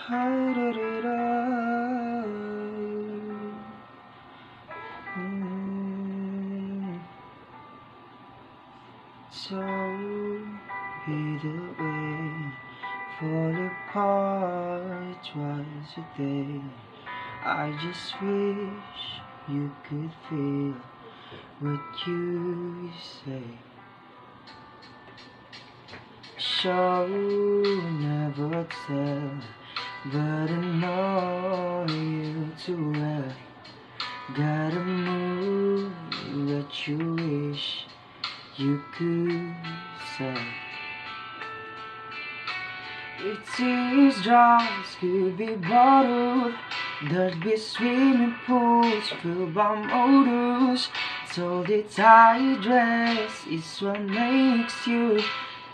So either way, fall apart twice a day. I just wish you could feel what you say. So never tell, but I know you too well. Gotta move what you wish you could say. If teardrops could be bottled, there'd be swimming pools filled by motors. So the tight dress is what makes you.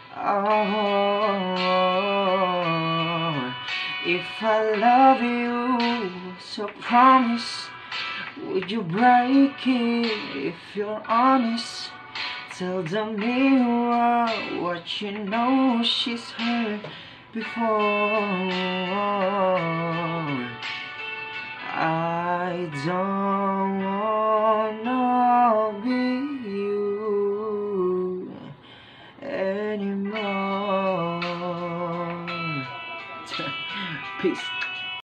Oh, if I love you, so promise, would you break it if you're honest? Tell the mirror what you know she's heard before. I don't wanna be you anymore. Peace.